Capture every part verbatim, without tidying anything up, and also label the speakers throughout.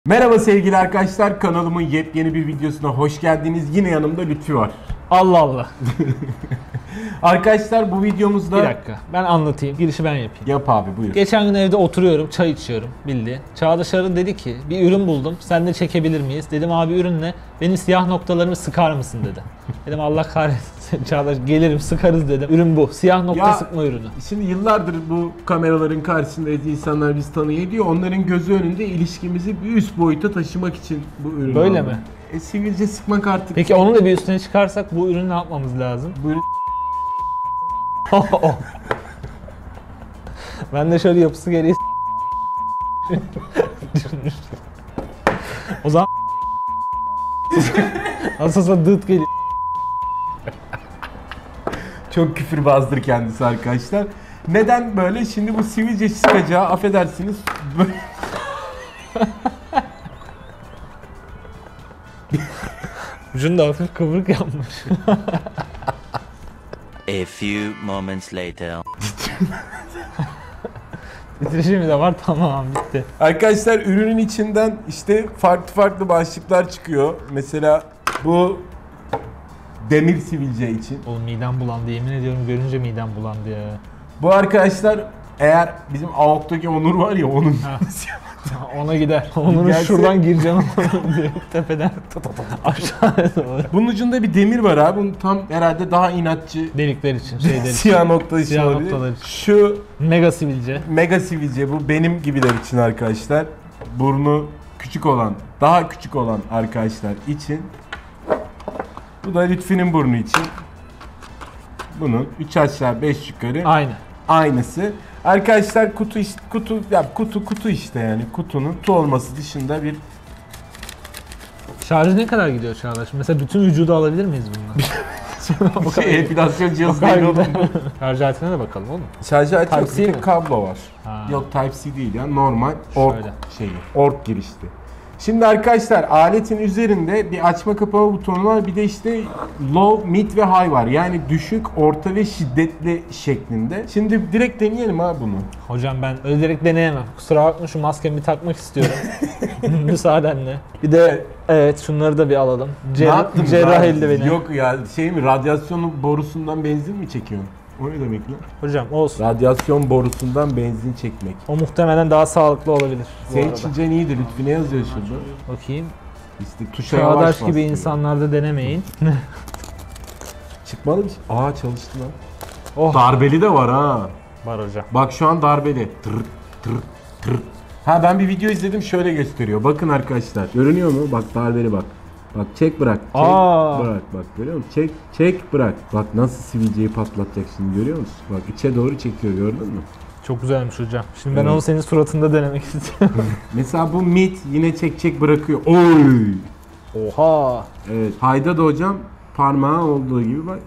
Speaker 1: Merhaba sevgili arkadaşlar, kanalımın yepyeni bir videosuna hoş geldiniz. Yine yanımda Lütfi var.
Speaker 2: Allah Allah.
Speaker 1: Arkadaşlar bu videomuzda...
Speaker 2: Bir dakika ben anlatayım. Girişi ben yapayım.
Speaker 1: Yap abi, buyur.
Speaker 2: Geçen gün evde oturuyorum, çay içiyorum bildiğin. Çağdaş Arın dedi ki bir ürün buldum, sen de çekebilir miyiz? Dedim abi ürün ne? Benim siyah noktalarımı sıkar mısın dedi. Dedim Allah kahretsin Çağdaş, gelirim sıkarız dedim. Ürün bu, siyah nokta
Speaker 1: Ya,
Speaker 2: sıkma ürünü.
Speaker 1: Şimdi yıllardır bu kameraların karşısındayız, insanlar bizi tanıyor diyor. Onların gözü önünde ilişkimizi bir üst boyuta taşımak için bu ürünü
Speaker 2: Böyle
Speaker 1: aldım.
Speaker 2: mi?
Speaker 1: E, sivilce sıkmak artık.
Speaker 2: Peki onun da bir üstüne çıkarsak bu ürünü ne yapmamız lazım?
Speaker 1: Bu ürün...
Speaker 2: Ben de şöyle yapısı gereği o zaman asılsa dıt geliyor.
Speaker 1: Çok küfürbazdır kendisi arkadaşlar. Neden böyle? Şimdi bu sivilce sıkacağı, affedersiniz, böyle...
Speaker 2: Ucunu da hafif kıvrık yapmış.
Speaker 3: A few moments later.
Speaker 2: Titreşimi de var, tamam bitti.
Speaker 1: Arkadaşlar ürünün içinden işte farklı farklı başlıklar çıkıyor. Mesela bu demir sivilce için.
Speaker 2: Oğlum midem bulandı, yemin ediyorum görünce midem bulandı ya.
Speaker 1: Bu arkadaşlar eğer bizim AOK'taki Onur var ya onun
Speaker 2: Ona gider. Onun
Speaker 1: Gelse...
Speaker 2: şuradan gireceğim direkt tepeden aşağıya doğru.
Speaker 1: Bunun ucunda bir demir var abi. Bunun tam herhalde daha inatçı
Speaker 2: Delikler için, şeyler için.
Speaker 1: siyah nokta için
Speaker 2: Siyah
Speaker 1: olabilir.
Speaker 2: noktalar için.
Speaker 1: Şu
Speaker 2: Mega sivilce.
Speaker 1: mega sivilce, bu benim gibiler için arkadaşlar. Burnu küçük olan, daha küçük olan arkadaşlar için. Bu da Lütfi'nin burnu için. Bunun üç aşağı beş yukarı
Speaker 2: Aynı.
Speaker 1: aynısı. Arkadaşlar kutu işte, kutu ya kutu kutu işte yani kutunun kutu olması dışında bir
Speaker 2: Şarjı ne kadar gidiyor Çağdaş? Mesela bütün vücudu alabilir miyiz bundan?
Speaker 1: o şey epilasyon cihazı değil oğlum.
Speaker 2: Şarj aletine de bakalım oğlum.
Speaker 1: Şarj aleti yok,
Speaker 2: Type-C
Speaker 1: bir
Speaker 2: mi?
Speaker 1: tek kablo var.
Speaker 2: Ha.
Speaker 1: Yok Type-C değil ya, normal ork
Speaker 2: Şöyle.
Speaker 1: şeyi. Ork girişli. Şimdi arkadaşlar aletin üzerinde bir açma kapama butonu var, bir de işte low, mid ve high var. Yani düşük, orta ve şiddetli şeklinde. Şimdi direkt deneyelim ha bunu.
Speaker 2: Hocam ben öyle direkt deneyemem. Kusura bakma, şu maskemi bir takmak istiyorum. Müsaadenle. Bir de evet şunları da bir alalım.
Speaker 1: Ne
Speaker 2: Cer-
Speaker 1: yaptın
Speaker 2: cerrah
Speaker 1: lan?
Speaker 2: eldiveni.
Speaker 1: Yok ya, şey mi, radyasyonun borusundan benzin mi çekiyorsun? O ne demek lan?
Speaker 2: Hocam olsun.
Speaker 1: Radyasyon borusundan benzin çekmek.
Speaker 2: O muhtemelen daha sağlıklı olabilir. bu
Speaker 1: Senin
Speaker 2: arada.
Speaker 1: Çincen iyidir. Lütfi ne yazıyor şurada?
Speaker 2: Bakayım.
Speaker 1: İşte tuşa yavaş
Speaker 2: Çağdaş gibi
Speaker 1: bastırıyor.
Speaker 2: insanlarda denemeyin.
Speaker 1: Çıkmalı bir şey. Aa, çalıştı lan.
Speaker 2: Oh.
Speaker 1: Darbeli de var ha.
Speaker 2: Var hocam.
Speaker 1: Bak şu an darbeli. Tır tır tır. Ha, ben bir video izledim, şöyle gösteriyor. Bakın arkadaşlar. Görünüyor mu? Bak darbeli bak. Bak çek bırak. Çek
Speaker 2: Aa.
Speaker 1: bırak. Bak görüyor musun? Çek çek bırak. Bak nasıl sivilceyi patlatacak şimdi, görüyor musun? Bak içe doğru çekiyor, gördün mü?
Speaker 2: Çok güzelmiş hocam. Şimdi ben
Speaker 1: Evet.
Speaker 2: onu senin suratında denemek istiyorum.
Speaker 1: Mesela bu mid yine çek çek bırakıyor. Oy!
Speaker 2: Oha.
Speaker 1: Evet. Hayda da hocam parmağı olduğu gibi bak.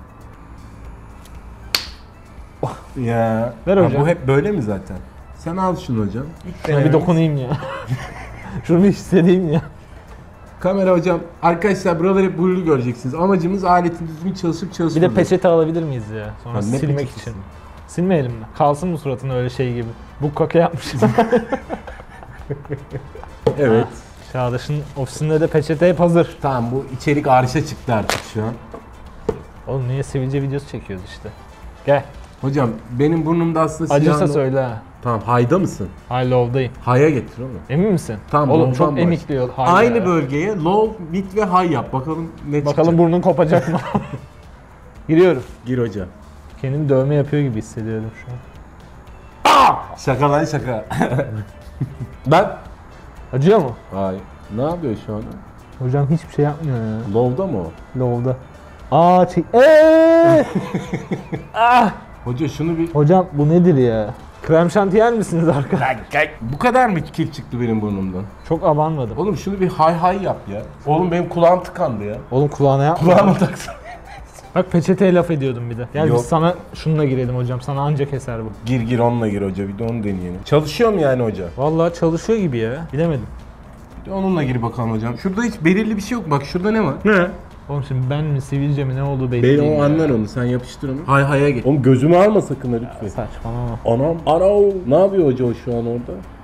Speaker 1: Ya.
Speaker 2: Ver
Speaker 1: Ha,
Speaker 2: hocam.
Speaker 1: bu hep böyle mi zaten? Sen al şunu hocam. İlk
Speaker 2: Şuna bir
Speaker 1: denememiz-
Speaker 2: dokunayım ya. Şunu bir hissedeyim ya.
Speaker 1: Kamera hocam. Arkadaşlar buraları hep blurlu göreceksiniz. Amacımız aletin düzgün çalışıp
Speaker 2: Bir
Speaker 1: çalışmadığı.
Speaker 2: de peçete alabilir miyiz ya? Sonra
Speaker 1: Ha, ne
Speaker 2: silmek
Speaker 1: peçetesi?
Speaker 2: için. Silmeyelim mi? Kalsın mı suratına öyle şey gibi? Bu kaka yapmış.
Speaker 1: Evet.
Speaker 2: Çağdaş'ın ofisinde de peçete hep hazır.
Speaker 1: Tamam, bu içerik arşa çıktı artık şu an.
Speaker 2: Oğlum niye sivilce videosu çekiyoruz işte. Gel.
Speaker 1: Hocam benim burnumda aslında
Speaker 2: Acırsa
Speaker 1: siyah no-
Speaker 2: söyle ha.
Speaker 1: Tamam, hayda mısın?
Speaker 2: High low'dayım.
Speaker 1: Hay'a getir oğlum.
Speaker 2: Emin misin?
Speaker 1: Tamam,
Speaker 2: Oğlum
Speaker 1: ondan
Speaker 2: çok
Speaker 1: baş.
Speaker 2: emikliyor. high
Speaker 1: Aynı
Speaker 2: ya.
Speaker 1: bölgeye low, mid ve high yap. Bakalım ne
Speaker 2: Bakalım
Speaker 1: çıkacak.
Speaker 2: burnun kopacak mı? Giriyorum.
Speaker 1: Gir hocam.
Speaker 2: Kendimi dövme yapıyor gibi hissediyorum şu an.
Speaker 1: Şaka lan şaka. Ben...
Speaker 2: Acıyor mu?
Speaker 1: Hayır. Ne yapıyor şu an?
Speaker 2: Hocam hiçbir şey yapmıyor ya.
Speaker 1: Low'da mı o?
Speaker 2: Low'da. Aa çek. Eee! Ah!
Speaker 1: Hoca şunu bir...
Speaker 2: Hocam bu nedir ya? Krem şanti yer misiniz arkadaşlar?
Speaker 1: Bu kadar mı kil çıktı benim burnumdan?
Speaker 2: Çok abanmadım.
Speaker 1: Oğlum şunu bir hay hay yap ya. Oğlum benim kulağım tıkandı ya.
Speaker 2: Oğlum kulağına yapma.
Speaker 1: Kulağıma taksana.
Speaker 2: Bak peçeteye laf ediyordum bir de. Gel
Speaker 1: Yok.
Speaker 2: biz sana şununla girelim hocam. Sana anca keser bu.
Speaker 1: Gir gir onunla gir hoca, bir de onu deneyelim. Çalışıyor mu yani hoca?
Speaker 2: Vallahi çalışıyor gibi ya. Bilemedim.
Speaker 1: Bir de onunla gir bakalım hocam. Şurada hiç belirli bir şey yok. Bak şurada ne var? Ne?
Speaker 2: Oğlum şimdi ben mi sivilce mi ne olduğu belli
Speaker 1: Ben
Speaker 2: değil.
Speaker 1: o
Speaker 2: ya.
Speaker 1: anlar onu, sen yapıştır onu. Hay hay'a git. Oğlum gözümü alma sakın ha lütfen.
Speaker 2: Saçmalama.
Speaker 1: Anam, anam. Ne yapıyor hoca o şu an orada?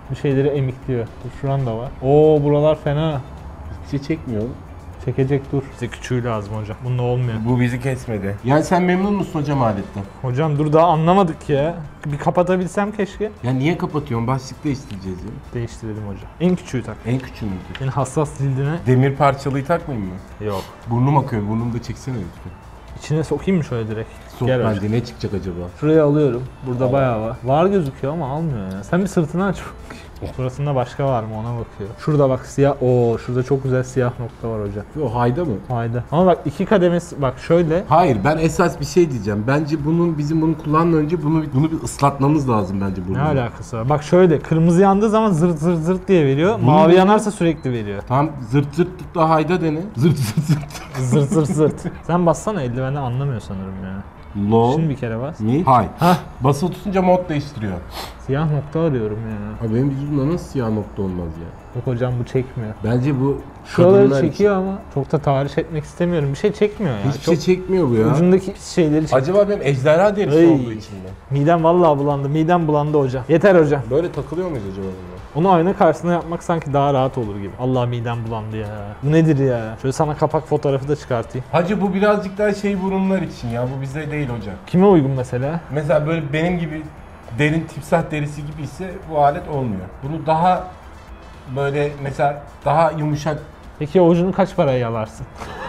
Speaker 2: Bir şeyleri emikliyor. Dur şuran da var. Oo buralar fena.
Speaker 1: Hiçbir şey çekmiyor oğlum.
Speaker 2: Çekecek dur. Bize küçüğü lazım hocam. Bununla olmuyor.
Speaker 1: Bu bizi kesmedi. Yani sen memnun musun hocam aletten?
Speaker 2: Hocam dur daha anlamadık ya. Bir kapatabilsem keşke.
Speaker 1: Ya niye kapatıyorsun? Başlık değiştireceğiz ya.
Speaker 2: Değiştirelim hocam. En küçüğü tak.
Speaker 1: En küçüğü müydü?
Speaker 2: En hassas cildine.
Speaker 1: Demir parçalıyı takmayayım mı?
Speaker 2: Yok.
Speaker 1: Burnum akıyor. Burnumu da çeksene lütfen.
Speaker 2: İçine sokayım mı şöyle direkt?
Speaker 1: Sok
Speaker 2: Gel hocam.
Speaker 1: bence. Ne çıkacak acaba?
Speaker 2: Şuraya alıyorum. Burada bayağı var. Var gözüküyor ama almıyor ya. Sen bir sırtını aç. Burasında başka var mı ona bakıyor. Şurada bak siyah. Oo şurada çok güzel siyah nokta var hocam.
Speaker 1: O hayda mı?
Speaker 2: Hayda. Ama bak iki kademesi bak şöyle.
Speaker 1: Hayır, ben esas bir şey diyeceğim. Bence bunun bizim bunu kullanmadan önce bunu bunu bir ıslatmamız lazım bence bunu.
Speaker 2: Ne alakası var? Bak şöyle kırmızı yandığı zaman zırt zırt zırt diye veriyor.
Speaker 1: Bunu
Speaker 2: Mavi
Speaker 1: ne?
Speaker 2: yanarsa sürekli veriyor.
Speaker 1: Tam zırt zırt tut da hayda dene. Zırt zırt zırt.
Speaker 2: Zırt zırt zırt. Sen bassana eldivenden anlamıyor sanırım ya.
Speaker 1: Low.
Speaker 2: Şimdi bir kere bas.
Speaker 1: Mi? Hay.
Speaker 2: Hah.
Speaker 1: Basılı tutunca mod değiştiriyor.
Speaker 2: Siyah nokta arıyorum ya.
Speaker 1: Ha benim vücudumda nasıl siyah nokta olmaz ya?
Speaker 2: Yok hocam bu çekmiyor.
Speaker 1: Bence bu
Speaker 2: Şuraları
Speaker 1: kadınlar
Speaker 2: çekiyor ama çok da tahriş etmek istemiyorum. Bir şey çekmiyor ya.
Speaker 1: için. Hiçbir
Speaker 2: çok
Speaker 1: şey çekmiyor bu ya.
Speaker 2: ucundaki şeyleri çek.
Speaker 1: Acaba benim ejderha derisi
Speaker 2: Ey.
Speaker 1: olduğu için mi?
Speaker 2: Midem vallahi bulandı. Midem bulandı hocam. Yeter hocam.
Speaker 1: Böyle takılıyor muyuz acaba bunda?
Speaker 2: Onu ayna karşısında yapmak sanki daha rahat olur gibi. Allah midem bulandı ya. Bu nedir ya? Şöyle sana kapak fotoğrafı da çıkartayım.
Speaker 1: Hacı bu birazcık daha şey burunlar için ya. Bu bize değil hocam.
Speaker 2: Kime uygun mesela?
Speaker 1: Mesela böyle benim gibi derin timsah derisi gibi ise bu alet olmuyor. Bunu daha böyle mesela daha yumuşak.
Speaker 2: Peki o ucunu kaç paraya yalarsın?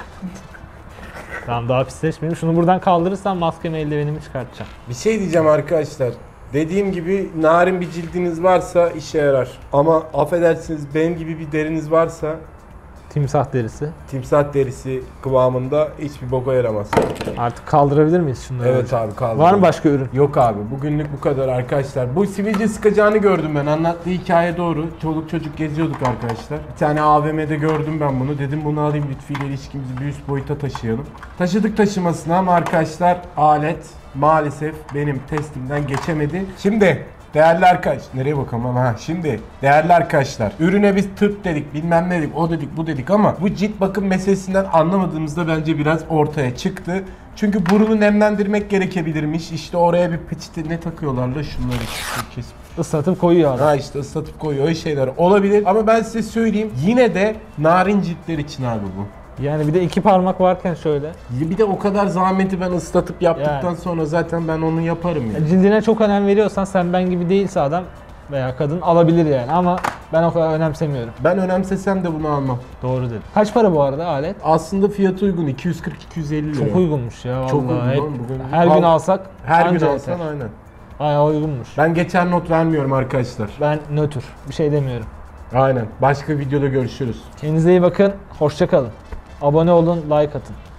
Speaker 2: Tamam daha pisleşmeyeyim. Şunu buradan kaldırırsam maskemi eldivenimi çıkartacağım.
Speaker 1: Bir şey diyeceğim arkadaşlar. Dediğim gibi narin bir cildiniz varsa işe yarar. Ama affedersiniz benim gibi bir deriniz varsa
Speaker 2: Timsah derisi.
Speaker 1: timsah derisi kıvamında hiçbir boka yaramaz.
Speaker 2: Artık kaldırabilir miyiz şunları?
Speaker 1: Evet
Speaker 2: hocam?
Speaker 1: abi kaldı.
Speaker 2: Var mı başka ürün?
Speaker 1: Yok abi bugünlük bu kadar arkadaşlar. Bu sivilce sıkacağını gördüm ben. Anlattığı hikaye doğru. Çoluk çocuk geziyorduk arkadaşlar. Bir tane A V M'de gördüm ben bunu. Dedim bunu alayım Lütfi ile ilişkimizi bir üst boyuta taşıyalım. Taşıdık taşımasına ama arkadaşlar alet maalesef benim testimden geçemedi. Şimdi değerli arkadaş, nereye bakalım ama ha şimdi değerli arkadaşlar ürüne biz tırt dedik bilmem ne dedik o dedik bu dedik ama bu cilt bakım meselesinden anlamadığımızda bence biraz ortaya çıktı. Çünkü burunu nemlendirmek gerekebilirmiş. İşte oraya bir peçete ne takıyorlar la şunları kesip.
Speaker 2: Islatıp koyuyor adam.
Speaker 1: Ha işte ıslatıp koyuyor öyle şeyler olabilir ama ben size söyleyeyim yine de narin ciltler için abi bu.
Speaker 2: Yani bir de iki parmak varken şöyle.
Speaker 1: Bir de o kadar zahmeti ben ıslatıp yaptıktan
Speaker 2: Yani.
Speaker 1: sonra zaten ben onu yaparım yani.
Speaker 2: Cildine çok önem veriyorsan sen ben gibi değilse adam veya kadın alabilir yani ama ben o kadar önemsemiyorum.
Speaker 1: Ben önemsesem de bunu almam.
Speaker 2: Doğru dedim. Kaç para bu arada alet?
Speaker 1: Aslında fiyatı uygun iki yüz kırk iki yüz elli lira.
Speaker 2: Çok uygunmuş ya vallahi.
Speaker 1: Çok uygun
Speaker 2: Hep-
Speaker 1: oğlum bugün.
Speaker 2: her gün
Speaker 1: Al-
Speaker 2: alsak
Speaker 1: Her gün
Speaker 2: anca
Speaker 1: alsan
Speaker 2: yeter.
Speaker 1: aynen.
Speaker 2: Bayağı uygunmuş.
Speaker 1: Ben geçer not vermiyorum arkadaşlar.
Speaker 2: Ben nötr. Bir şey demiyorum.
Speaker 1: Aynen. Başka videoda görüşürüz.
Speaker 2: Kendinize iyi bakın. Hoşça kalın. Abone olun, like atın.